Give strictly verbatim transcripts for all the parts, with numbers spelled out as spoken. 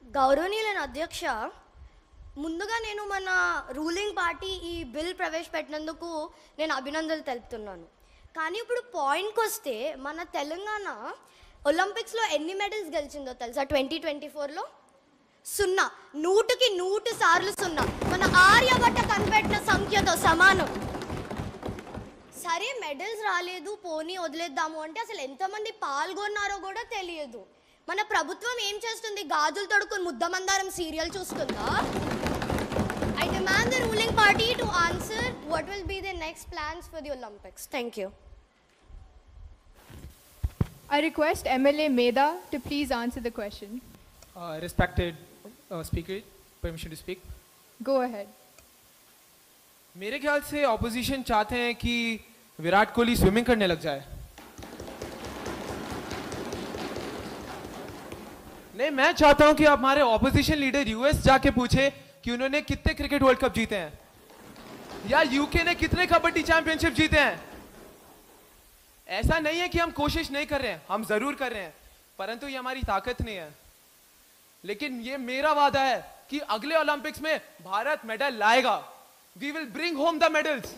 గౌరవనీయులైన అధ్యక్ష, ముందుగా నేను మన రూలింగ్ పార్టీ ఈ బిల్ ప్రవేశపెట్టినందుకు నేను అభినందనలు తెలుపుతున్నాను. కానీ ఇప్పుడు పాయింట్కి వస్తే మన తెలంగాణ ఒలింపిక్స్లో ఎన్ని మెడల్స్ గెలిచిందో తెలుసా? ట్వంటీ ట్వంటీ ఫోర్లో సున్నా, నూటికి నూటు సార్లు సున్నా. మన ఆర్యభట్ట కనిపెట్టిన సంఖ్యతో సమానం. సరే మెడల్స్ రాలేదు, పోనీ వదిలేద్దాము అంటే అసలు ఎంతమంది పాల్గొన్నారో కూడా తెలియదు. మన ప్రభుత్వం ఏం చేస్తుంది? గాజులు తొడుక్కుని ముద్దమందారం సీరియల్ చూస్తుందా? I demand the ruling party to answer what will be their next plans for the Olympics. Thank you. I request M L A Medha to please answer the question. Uh, respected uh, speaker, permission to speak. Go ahead. मेरे ख्याल से opposition चाहते हैं कि Virat Kohli swimming करने लग जाए. नहीं, मैं चाहता हूं कि हमारे ऑपोजिशन लीडर यूएस जाके पूछे कि उन्होंने कितने क्रिकेट वर्ल्ड कप जीते हैं, या यूके ने कितने कबड्डी चैंपियनशिप जीते हैं. ऐसा नहीं है कि हम कोशिश नहीं कर रहे हैं, हम जरूर कर रहे हैं, परंतु ये हमारी ताकत नहीं है. लेकिन ये मेरा वादा है कि अगले ओलंपिक्स में भारत मेडल लाएगा. We will bring home the medals.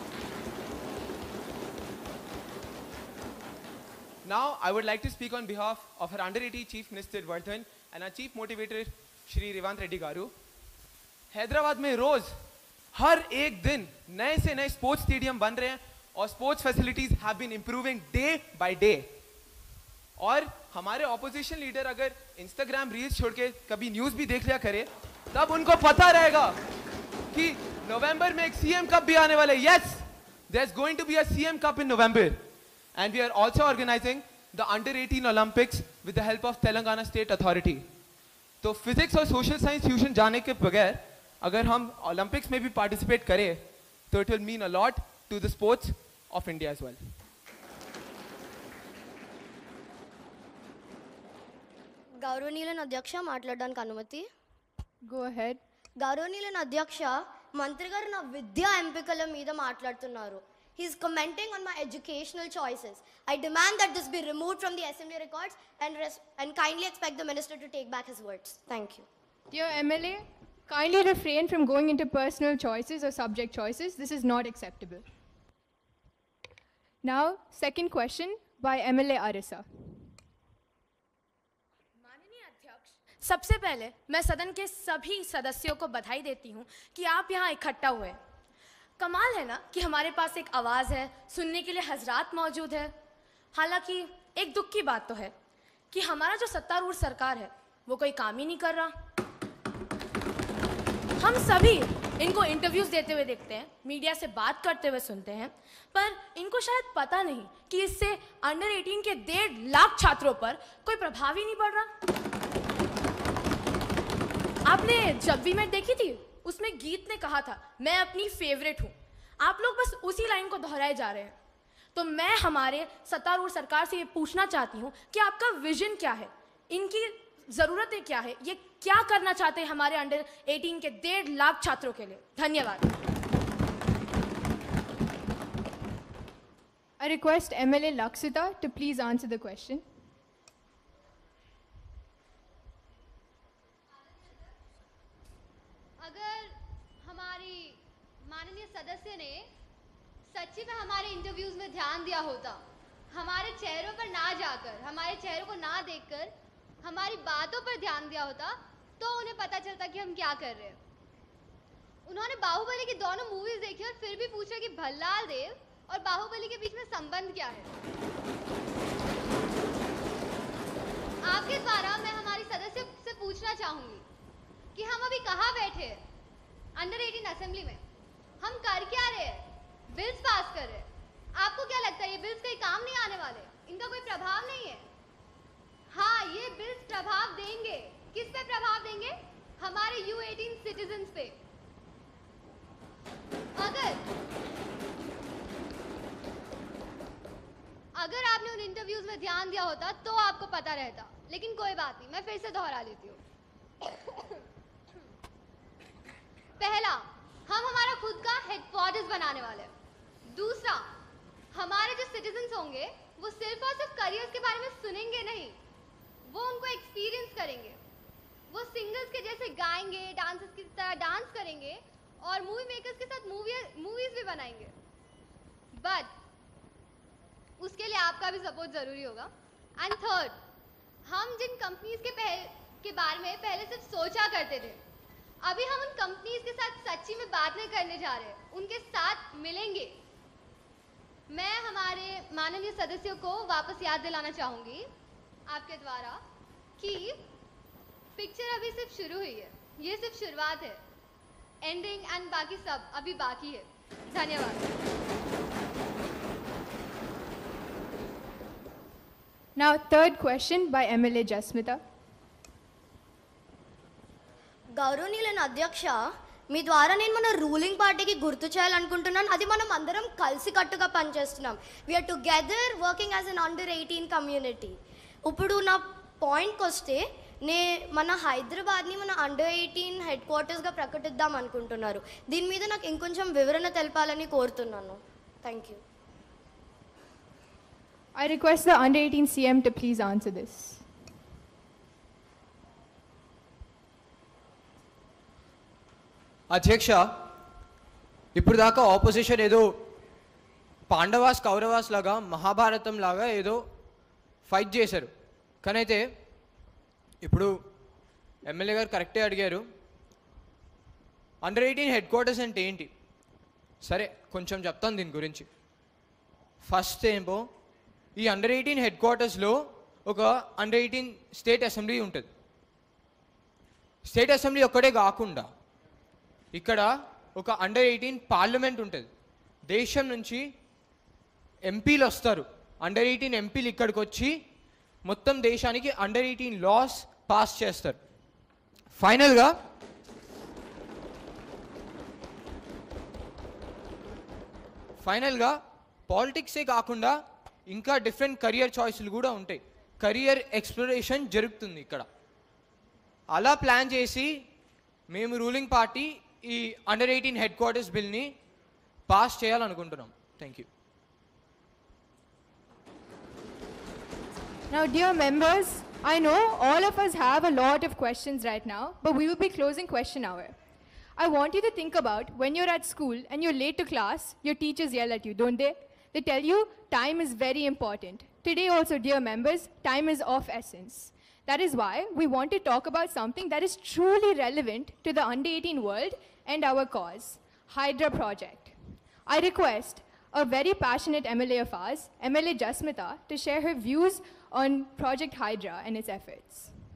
Now I would like to speak on behalf of our under eighteen Chief Minister Vardhan and our Chief Motivator Shri Revant Reddy Garu. Hyderabad में रोज हर एक दिन नए से नए sports stadium बन रहे हैं और sports facilities have been improving day by day. और हमारे ऑपोजिशन लीडर अगर इंस्टाग्राम रील्स छोड़ के कभी न्यूज भी देख लिया करे, तब उनको पता रहेगा कि नवंबर में एक सीएम कप भी आने वाला है. Yes, there is going to be a CM cup in November. And we are also organizing the under eighteen Olympics with the help of Telangana State Authority. तो फिजिक्स और सोशल साइंस ट्यूशन जाने के बगैर अगर हम Olympics में भी participate करें तो it will mean a lot to the sports of India as well. గౌరవనీయులైన అధ్యక్ష, మాట్లాడడానికి అనుమతి. Go ahead. గౌరవనీయులైన అధ్యక్ష, మంత్రి గారు నా విద్యా ఎంపికల మీద మాట్లాడుతున్నారు. He is commenting on my educational choices. I demand that this be removed from the assembly records and, and kindly expect the minister to take back his words. Thank you. Dear M L A, kindly refrain from going into personal choices or subject choices. This is not acceptable. Now, second question by M L A Arisa. माननीय अध्यक्ष, सबसे पहले मैं सदन के सभी सदस्यों को बधाई देती हूं कि आप यहां इकट्ठा हुए. कमाल है ना कि हमारे पास एक आवाज़ है, सुनने के लिए हजरात मौजूद है. हालांकि एक दुख की बात तो है कि हमारा जो सत्तारूढ़ सरकार है वो कोई काम ही नहीं कर रहा. हम सभी इनको इंटरव्यूज़ देते हुए देखते हैं, मीडिया से बात करते हुए सुनते हैं, पर इनको शायद पता नहीं कि इससे अंडर एटीन के डेढ़ लाख छात्रों पर कोई प्रभाव ही नहीं पड़ रहा. आपने जब भी मैच देखी थी, उसमें गीत ने कहा था मैं अपनी फेवरेट हूं. आप लोग बस उसी लाइन को दोहराए जा रहे हैं. तो मैं हमारे सत्तारूढ़ सरकार से ये पूछना चाहती हूं कि आपका विजन क्या है, इनकी जरूरतें क्या है, ये क्या करना चाहते हैं हमारे अंडर एटीन के डेढ़ लाख छात्रों के लिए. धन्यवाद. I request M L A Lakshita to please answer the question. माननीय सदस्य ने सच्ची में हमारे इंटरव्यूज में ध्यान दिया होता, हमारे चेहरों पर ना जाकर, हमारे चेहरों को ना देखकर हमारी बातों पर ध्यान दिया होता, तो उन्हें पता चलता कि हम क्या कर रहे हैं. उन्होंने बाहुबली की दोनों मूवीज देखी और फिर भी पूछा कि भल्लाल देव और बाहुबली के बीच में संबंध क्या है. आपके द्वारा मैं हमारी सदस्य से पूछना चाहूंगी कि हम अभी कहाँ बैठे हैं अंडर एटीन असेंबली में, हम कर क्या रहे हैं? बिल्स पास कर रहे हैं. आपको क्या लगता है ये बिल्स कहीं काम नहीं आने वाले? इनका कोई प्रभाव नहीं है? हाँ, ये बिल्स प्रभाव देंगे. किस पे प्रभाव देंगे? हमारे यू एटीन सिटीजन्स पे. अगर अगर आपने उन इंटरव्यूज में ध्यान दिया होता तो आपको पता रहता. लेकिन कोई बात नहीं, मैं फिर से दोहरा लेती हूँ. पहला, हम हमारा खुद का हेडक्वार्टर्स बनाने वाले हैं. दूसरा, हमारे जो सिटीजन्स होंगे वो सिर्फ और सिर्फ करियर्स के बारे में सुनेंगे नहीं, वो उनको एक्सपीरियंस करेंगे, वो सिंगर्स के जैसे गाएंगे, डांसर्स की तरह डांस करेंगे और मूवी मेकर्स के साथ मूवी मूवीज भी बनाएंगे, बट उसके लिए आपका भी सपोर्ट जरूरी होगा। एंड थर्ड, हम जिन कंपनीज के पहले के बारे में पहले सिर्फ सोचा करते थे, अभी हम उन कंपनीज के साथ सच्ची में बात नहीं करने जा रहे हैं, उनके साथ मिलेंगे। मैं हमारे माननीय सदस्यों को वापस याद दिलाना चाहूंगी आपके द्वारा कि पिक्चर अभी सिर्फ शुरू हुई है, ये सिर्फ शुरुआत है, एंडिंग एंड बाकी सब अभी बाकी है। धन्यवाद। Now, third question by M L A Jasmita. గౌరవనీయులైన అధ్యక్ష, మీ ద్వారా నేను మన రూలింగ్ పార్టీకి గుర్తు చేయాలనుకుంటున్నాను, అది మనం అందరం కలిసికట్టుగా పనిచేస్తున్నాం. We are together working as an under eighteen community. ఇప్పుడు నా పాయింట్కి వస్తే, నే మన హైదరాబాద్ని మన అండర్ ఎయిటీన్ హెడ్ క్వార్టర్స్గా ప్రకటిద్దాం అనుకుంటున్నారు. దీని మీద నాకు ఇంకొంచెం వివరణ తెలపాలని కోరుతున్నాను. Thank you. I request the under eighteen C M to please answer this. అధ్యక్ష, ఇప్పుడు దాకా ఆపోజిషన్ ఏదో పాండవాస్ కౌరవాస్ లాగా మహాభారతం లాగా ఏదో ఫైట్ చేశారు. కానీ అయితే ఇప్పుడు ఎమ్మెల్యే గారు కరెక్టే అడిగారు, అండర్ ఎయిటీన్ హెడ్ క్వార్టర్స్ అంటే ఏంటి? సరే, కొంచెం చెప్తాను దీని గురించి. ఫస్ట్ ఏమో, ఈ అండర్ ఎయిటీన్ హెడ్ క్వార్టర్స్లో ఒక అండర్ ఎయిటీన్ స్టేట్ అసెంబ్లీ ఉంటుంది. స్టేట్ అసెంబ్లీ ఒక్కటే కాకుండా ఇక్కడ ఒక అండర్ ఎయిటీన్ పార్లమెంట్ ఉంటుంది. దేశం నుంచి ఎంపీలు వస్తారు. అండర్ ఎయిటీన్ ఎంపీలు ఇక్కడికి వచ్చి మొత్తం దేశానికి అండర్ ఎయిటీన్ లాస్ పాస్ చేస్తారు. ఫైనల్గా ఫైనల్గా పాలిటిక్సే కాకుండా ఇంకా డిఫరెంట్ కెరియర్ చాయిస్లు కూడా ఉంటాయి. కెరియర్ ఎక్స్ప్లోరేషన్ జరుగుతుంది ఇక్కడ. అలా ప్లాన్ చేసి మేము రూలింగ్ పార్టీ ఈ అండర్ ఎయిటీన్ హెడ్ క్వార్టర్స్ బిల్ని పాస్ చేయాలనుకుంటున్నాం. Thank you. Now, dear members, I know all of us have a lot of questions right now, but we will be closing question hour. I want you to think about when you're at school and you're late to class, your teachers yell at you, don't they? They tell you time is very important. Today also, dear members, time is of essence. That is why we want to talk about something that is truly relevant to the under eighteen world and our cause, Hydra Project. I request a very passionate M L A of ours, M L A Jasmita, to share her views on Project Hydra and its efforts.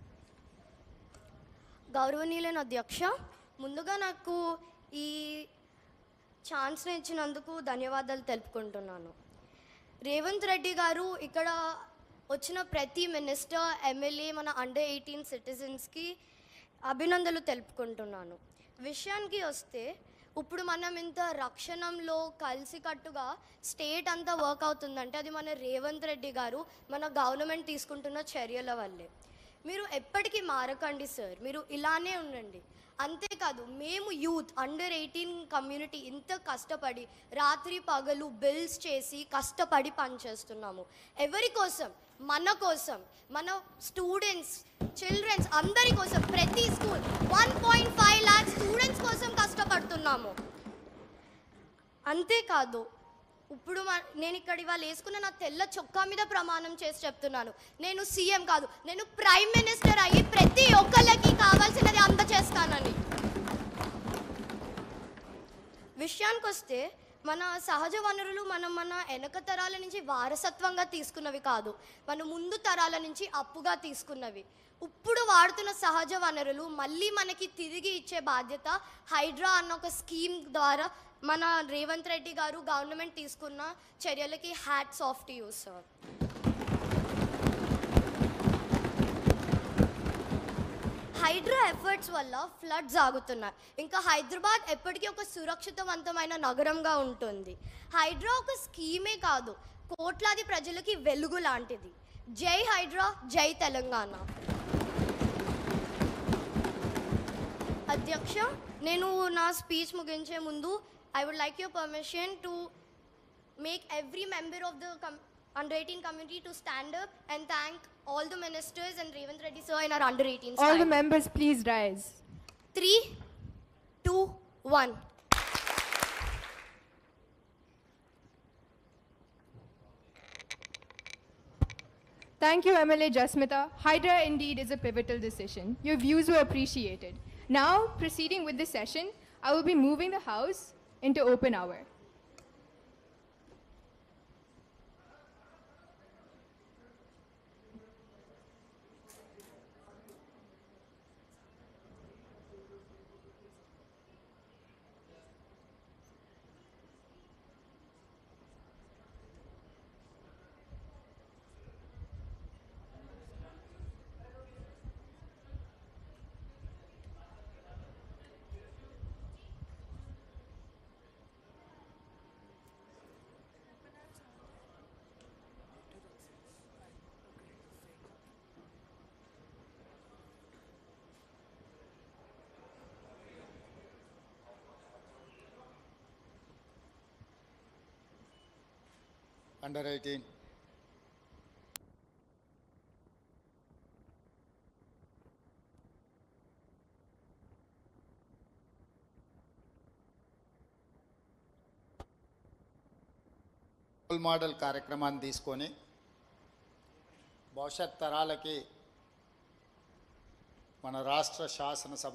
గౌరవనీయులైన అధ్యక్ష, ముందుగా నాకు ఈ ఛాన్స్ని ఇచ్చినందుకు ధన్యవాదాలు తెలుపుకుంటున్నాను. రేవంత్ రెడ్డి గారు ఇక్కడ వచ్చిన ప్రతి మినిస్టర్, ఎమ్మెల్యే, మన అండర్ ఎయిటీన్ సిటిజన్స్కి అభినందనలు తెలుపుకుంటున్నాను. విషయానికి వస్తే, ఇప్పుడు మనం ఇంత రక్షణంలో కలిసికట్టుగా స్టేట్ అంతా వర్క్ అవుతుందంటే అది మన రేవంత్ రెడ్డి గారు, మన గవర్నమెంట్ తీసుకుంటున్న చర్యల వల్లే. మీరు ఎప్పటికీ మారకండి సార్, మీరు ఇలానే ఉండండి. అంతేకాదు, మేము యూత్ అండర్ ఎయిటీన్ కమ్యూనిటీ ఇంత కష్టపడి రాత్రి పగలు బిల్స్ చేసి కష్టపడి పనిచేస్తున్నాము. ఎవరి కోసం? మన కోసం, మన స్టూడెంట్స్, చిల్డ్రన్స్ అందరి కోసం. ప్రతి school one point five lakhs students కోసం కష్టపడుతున్నాము. అంతేకాదు, ఇప్పుడు నేను ఇక్కడ ఇవాళ వేసుకున్న నా తెల్ల చొక్కా మీద ప్రమాణం చేసి చెప్తున్నాను, నేను సీఎం కాదు, నేను ప్రైమ్ మినిస్టర్ అయ్యి ప్రతి ఒక్కరికి కావాల్సినది అందచేస్తానని. విషయానికి వస్తే, మన సహజ వనరులు మనం మన వెనక తరాల నుంచి వారసత్వంగా తీసుకున్నవి కాదు, మన ముందు తరాల నుంచి అప్పుగా తీసుకున్నవి. ఇప్పుడు వాడుతున్న సహజ వనరులు మళ్ళీ మనకి తిరిగి ఇచ్చే బాధ్యత హైడ్రా అన్న ఒక స్కీమ్ ద్వారా మన రేవంత్ రెడ్డి గారు గవర్నమెంట్ తీసుకున్న చర్యలకి hats off to you sir. Hydraa efforts వల్ల ఫ్లడ్స్ ఆగుతున్నాయి. ఇంకా హైదరాబాద్ ఎప్పటికీ ఒక సురక్షితవంతమైన నగరంగా ఉంటుంది. హైడ్రా ఒక స్కీమే కాదు, కోట్లాది ప్రజలకి వెలుగు లాంటిది. జై హైడ్రా, జై తెలంగాణ. అధ్యక్ష, నేను నా స్పీచ్ ముగించే ముందు I would like your permission to make every member of the com under eighteen community to stand up and thank all the ministers and Revanth Reddy sir in our under eighteen All the side. members, please rise. Three, two, one. Thank you, M L A Jasmita. Hydra indeed is a pivotal decision. Your views were appreciated. Now, proceeding with the session, I will be moving the House into open hour. Under eighteen. Role model కార్యక్రమాన్ని తీసుకొని భవిష్యత్ తరాలకి మన రాష్ట్ర శాసనసభ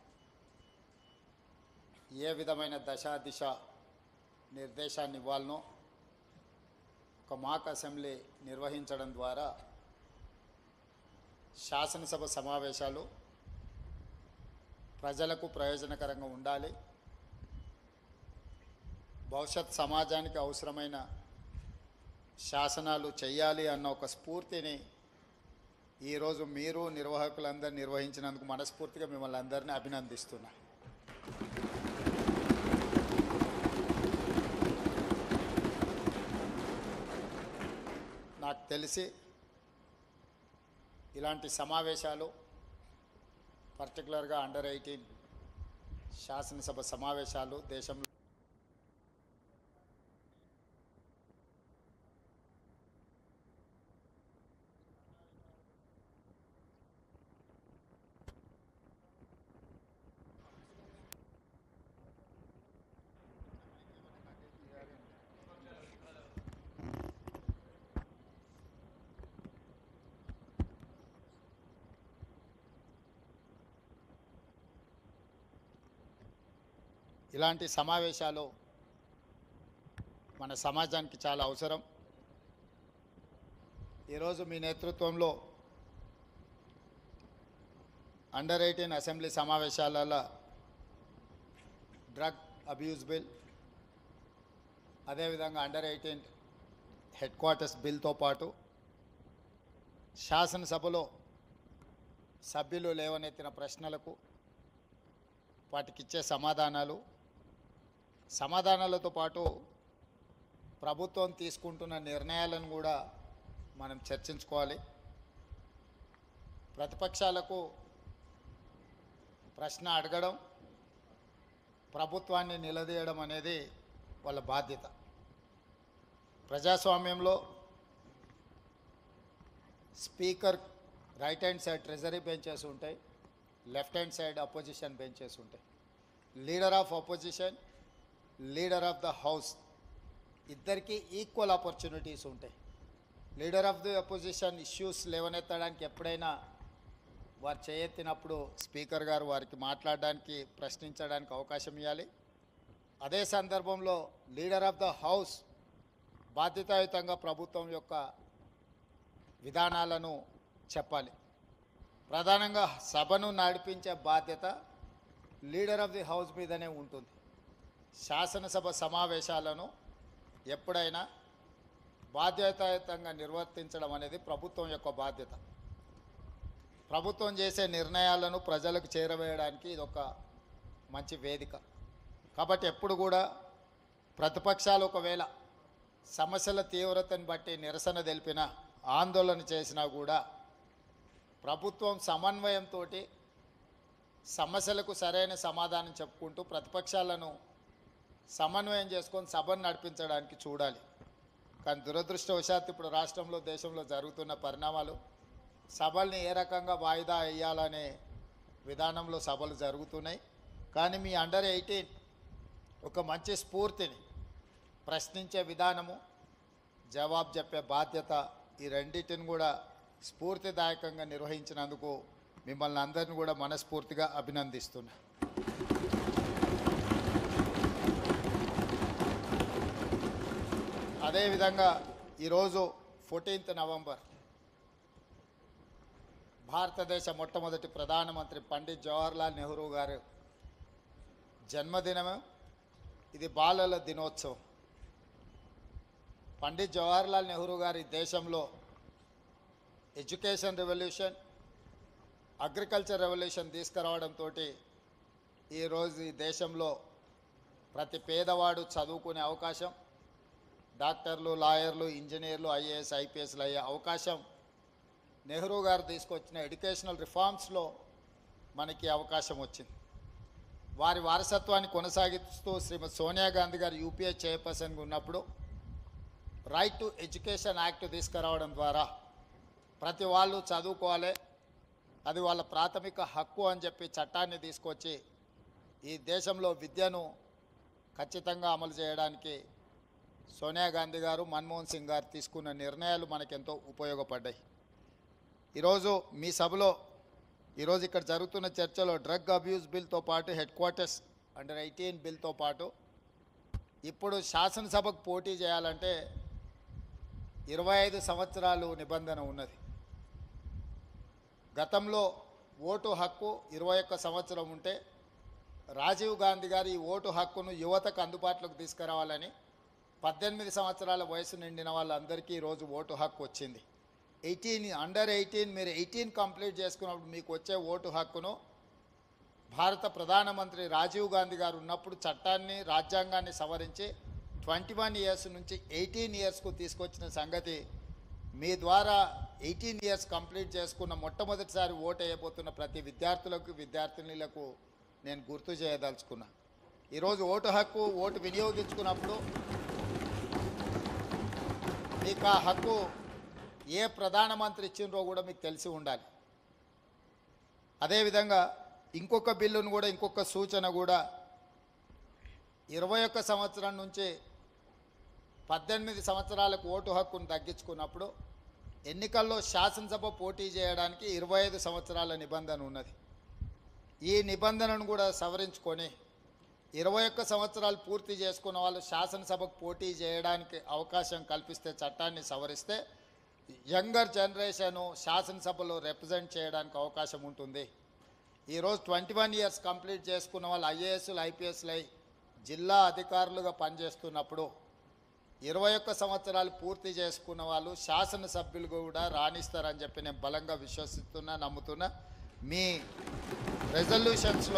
ఏ విధమైన దశ దిశ నిర్దేశాన్ని ఇవ్వాలనో ఒక మాక్ అసెంబ్లీ నిర్వహించడం ద్వారా శాసనసభ సమావేశాలు ప్రజలకు ప్రయోజనకరంగా ఉండాలి. భవిష్యత్ సమాజానికి అవసరమైన శాసనాలు చేయాలి అన్న ఒక స్ఫూర్తిని ఈరోజు మీరు నిర్వాహకులందరూ నిర్వహించినందుకు మనస్ఫూర్తిగా మిమ్మల్ని అందరినీ అభినందిస్తున్నా. నాకు తెలిసి ఇలాంటి సమావేశాలు పర్టికులర్గా అండర్ ఎయిటీన్ శాసనసభ సమావేశాలు దేశంలో ఇలాంటి సమావేశాలు మన సమాజానికి చాలా అవసరం. ఈరోజు మీ నేతృత్వంలో అండర్ ఎయిటీన్ అసెంబ్లీ సమావేశాలలో డ్రగ్ అబ్యూస్ బిల్, అదేవిధంగా అండర్ ఎయిటీన్ హెడ్ క్వార్టర్స్ బిల్తో పాటు శాసనసభలో సభ్యులు లేవనెత్తిన ప్రశ్నలకు వాటికి ఇచ్చే సమాధానాలు, సమాధానాలతో పాటు ప్రభుత్వం తీసుకుంటున్న నిర్ణయాలను కూడా మనం చర్చించుకోవాలి. ప్రతిపక్షాలకు ప్రశ్న అడగడం, ప్రభుత్వాన్ని నిలదీయడం అనేది వాళ్ళ బాధ్యత. ప్రజాస్వామ్యంలో speaker right hand side treasury benches ఉంటాయి, left hand side opposition benches ఉంటాయి. Leader of opposition, leader of the house ఇద్దరికీ ఈక్వల్ ఆపర్చునిటీస్ ఉంటాయి. Leader of the opposition issues లేవనెత్తడానికి ఎప్పుడైనా వారు చేయెత్తినప్పుడు స్పీకర్ గారు వారికి మాట్లాడడానికి, ప్రశ్నించడానికి అవకాశం ఇవ్వాలి. అదే సందర్భంలో లీడర్ ఆఫ్ ద హౌస్ బాధ్యతాయుతంగా ప్రభుత్వం యొక్క విధానాలను చెప్పాలి. ప్రధానంగా సభను నడిపించే బాధ్యత లీడర్ ఆఫ్ ది హౌస్ మీదనే ఉంటుంది. శాసనసభ సమావేశాలను ఎప్పుడైనా బాధ్యతాయుతంగా నిర్వర్తించడం అనేది ప్రభుత్వం యొక్క బాధ్యత. ప్రభుత్వం చేసే నిర్ణయాలను ప్రజలకు చేరవేయడానికి ఇది ఒక మంచి వేదిక. కాబట్టి ఎప్పుడు కూడా ప్రతిపక్షాలు ఒకవేళ సమస్యల తీవ్రతను బట్టి నిరసన తెలిపిన, ఆందోళన చేసినా కూడా ప్రభుత్వం సమన్వయంతో సమస్యలకు సరైన సమాధానం చెప్పుకుంటూ ప్రతిపక్షాలను సమన్వయం చేసుకొని సభను నడిపించడానికి చూడాలి. కానీ దురదృష్టవశాత్తు ఇప్పుడు రాష్ట్రంలో దేశంలో జరుగుతున్న పరిణామాలు సభల్ని ఏ రకంగా వాయిదా వేయాలనే విధానంలో సభలు జరుగుతున్నాయి. కానీ మీ అండర్ ఎయిటీన్ ఒక మంచి స్ఫూర్తిని, ప్రశ్నించే విధానము, జవాబు చెప్పే బాధ్యత, ఈ రెండింటిని కూడా స్ఫూర్తిదాయకంగా నిర్వహించినందుకు మిమ్మల్ని అందరిని కూడా మనస్ఫూర్తిగా అభినందిస్తున్నా. అదేవిధంగా ఈరోజు ఫోర్టీన్త్ నవంబర్ భారతదేశ మొట్టమొదటి ప్రధానమంత్రి పండిత్ జవహర్లాల్ నెహ్రూ గారు జన్మదినము. ఇది బాలల దినోత్సవం. పండిత్ జవహర్లాల్ నెహ్రూ గారి దేశంలో ఎడ్యుకేషన్ రెవల్యూషన్, అగ్రికల్చర్ రెవల్యూషన్ తీసుకురావడంతో ఈరోజు ఈ దేశంలో ప్రతి పేదవాడు చదువుకునే అవకాశం, డాక్టర్లు, లాయర్లు, ఇంజనీర్లు, ఐఏఎస్, ఐపీఎస్లు అయ్యే అవకాశం నెహ్రూ గారు తీసుకొచ్చిన ఎడ్యుకేషనల్ రిఫార్మ్స్లో మనకి అవకాశం వచ్చింది. వారి వారసత్వాన్ని కొనసాగిస్తూ శ్రీమతి సోనియా గాంధీ గారు యూపీఏ చైర్పర్సన్గా ఉన్నప్పుడు రైట్ టు ఎడ్యుకేషన్ యాక్ట్ తీసుకురావడం ద్వారా ప్రతి వాళ్ళు చదువుకోవాలి, అది వాళ్ళ ప్రాథమిక హక్కు అని చెప్పి చట్టాన్ని తీసుకొచ్చి ఈ దేశంలో విద్యను ఖచ్చితంగా అమలు చేయడానికి సోనియా గాంధీ గారు, మన్మోహన్ సింగ్ గారు తీసుకున్న నిర్ణయాలు మనకెంతో ఉపయోగపడ్డాయి. ఈరోజు మీ సభలో ఈరోజు ఇక్కడ జరుగుతున్న చర్చలో డ్రగ్ అబ్యూస్ బిల్తో పాటు హెడ్ క్వార్టర్స్ అండర్ ఎయిటీన్ బిల్తో పాటు ఇప్పుడు శాసనసభకు పోటీ చేయాలంటే ఇరవై ఐదు సంవత్సరాలు నిబంధన ఉన్నది. గతంలో ఓటు హక్కు ఇరవై ఒక్క సంవత్సరం ఉంటే రాజీవ్ గాంధీ గారు ఈ ఓటు హక్కును యువతకు అందుబాటులోకి తీసుకురావాలని పద్దెనిమిది సంవత్సరాల వయసు నిండిన వాళ్ళందరికీ ఈరోజు ఓటు హక్కు వచ్చింది. ఎయిటీన్ అండర్ ఎయిటీన్ మీరు ఎయిటీన్ కంప్లీట్ చేసుకున్నప్పుడు మీకు వచ్చే ఓటు హక్కును భారత ప్రధానమంత్రి రాజీవ్ గాంధీ గారు ఉన్నప్పుడు చట్టాన్ని, రాజ్యాంగాన్ని సవరించి ట్వంటీ వన్ ఇయర్స్ నుంచి ఎయిటీన్ ఇయర్స్కు తీసుకొచ్చిన సంగతి మీ ద్వారా ఎయిటీన్ ఇయర్స్ కంప్లీట్ చేసుకున్న మొట్టమొదటిసారి ఓటు వేయబోతున్న ప్రతి విద్యార్థులకు, విద్యార్థినులకు నేను గుర్తు చేయదలుచుకున్నా. ఈరోజు ఓటు హక్కు, ఓటు వినియోగించుకున్నప్పుడు మీకు ఆ హక్కు ఏ ప్రధానమంత్రి ఇచ్చిండ్రో కూడా మీకు తెలిసి ఉండాలి. అదేవిధంగా ఇంకొక బిల్లును కూడా, ఇంకొక సూచన కూడా, ఇరవై ఒక్క సంవత్సరం నుంచి పద్దెనిమిది సంవత్సరాలకు ఓటు హక్కును తగ్గించుకున్నప్పుడు ఎన్నికల్లో శాసనసభ పోటీ చేయడానికి ఇరవై ఐదు సంవత్సరాల నిబంధన ఉన్నది. ఈ నిబంధనను కూడా సవరించుకొని ఇరవై ఒక్క సంవత్సరాలు పూర్తి చేసుకున్న వాళ్ళు శాసనసభకు పోటీ చేయడానికి అవకాశం కల్పిస్తే, చట్టాన్ని సవరిస్తే యంగర్ జనరేషను శాసనసభలో రిప్రజెంట్ చేయడానికి అవకాశం ఉంటుంది. ఈరోజు ట్వంటీ వన్ ఇయర్స్ కంప్లీట్ చేసుకున్న వాళ్ళు ఐఏఎస్లు, ఐపీఎస్లు అయి జిల్లా అధికారులుగా పనిచేస్తున్నప్పుడు ఇరవై ఒక్క సంవత్సరాలు పూర్తి చేసుకున్న వాళ్ళు శాసనసభ్యులు కూడా రాణిస్తారని చెప్పి నేను బలంగా విశ్వసిస్తున్నా, నమ్ముతున్నా. మీ రెజల్యూషన్స్లో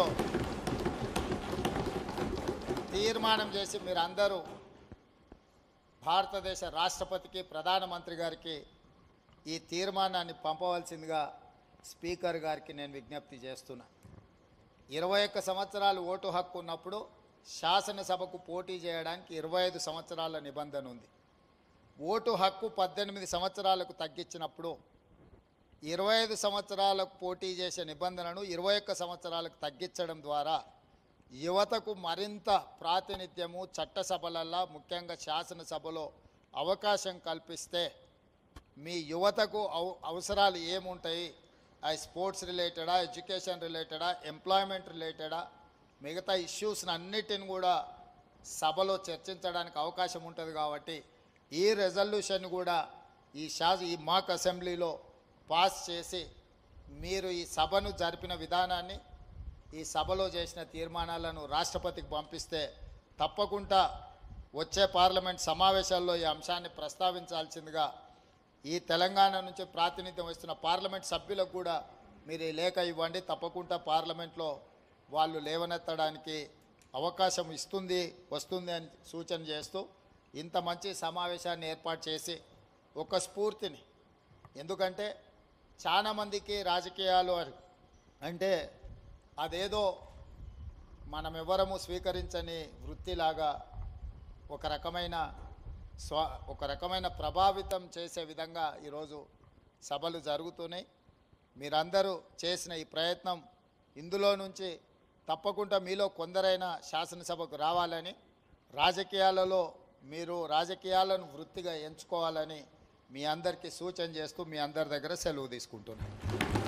తీర్మానం చేసి మీరందరూ భారతదేశ రాష్ట్రపతికి, ప్రధానమంత్రి గారికి ఈ తీర్మానాన్ని పంపవలసిందిగా స్పీకర్ గారికి నేను విజ్ఞప్తి చేస్తున్నా. ఇరవై ఒక్క సంవత్సరాలు ఓటు హక్కు ఉన్నప్పుడు శాసనసభకు పోటీ చేయడానికి ఇరవై ఐదు సంవత్సరాల నిబంధన ఉంది. ఓటు హక్కు పద్దెనిమిది సంవత్సరాలకు తగ్గించినప్పుడు ఇరవై ఐదు సంవత్సరాలకు పోటీ చేసే నిబంధనను ఇరవై ఒక్క సంవత్సరాలకు తగ్గించడం ద్వారా యువతకు మరింత ప్రాతినిధ్యము చట్టసభలల్లో, ముఖ్యంగా శాసనసభలో అవకాశం కల్పిస్తే మీ యువతకు అవ అవసరాలు ఏముంటాయి, ఆ స్పోర్ట్స్ రిలేటెడా, ఎడ్యుకేషన్ రిలేటెడా, ఎంప్లాయ్మెంట్ రిలేటెడా, మిగతా ఇష్యూస్ని అన్నిటిని కూడా సభలో చర్చించడానికి అవకాశం ఉంటుంది. కాబట్టి ఈ రెజల్యూషన్ కూడా ఈ శాస ఈ మాక్ అసెంబ్లీలో పాస్ చేసి మీరు ఈ సభను జరిపిన విధానాన్ని, ఈ సభలో చేసిన తీర్మానాలను రాష్ట్రపతికి పంపిస్తే తప్పకుండా వచ్చే పార్లమెంట్ సమావేశాల్లో ఈ అంశాన్ని ప్రస్తావించాల్సిందిగా ఈ తెలంగాణ నుంచి ప్రాతినిధ్యం వస్తున్న పార్లమెంట్ సభ్యులకు కూడా మీరు ఈ లేఖ ఇవ్వండి. తప్పకుండా పార్లమెంట్లో వాళ్ళు లేవనెత్తడానికి అవకాశం ఇస్తుంది, వస్తుంది అని సూచన చేస్తూ ఇంత మంచి సమావేశాన్ని ఏర్పాటు చేసి ఒక స్ఫూర్తిని, ఎందుకంటే చాలామందికి రాజకీయాలు అంటే అదేదో మనం ఎవరము స్వీకరించని వృత్తిలాగా, ఒక రకమైన స్వ ఒక రకమైన ప్రభావితం చేసే విధంగా ఈరోజు సభలు జరుగుతున్నాయి. మీరందరూ చేసిన ఈ ప్రయత్నం ఇందులో నుంచి తప్పకుండా మీలో కొందరైనా శాసనసభకు రావాలని, రాజకీయాలలో మీరు రాజకీయాలను వృత్తిగా ఎంచుకోవాలని మీ అందరికీ సూచన చేస్తూ మీ అందరి దగ్గర సెలవు తీసుకుంటున్నాను.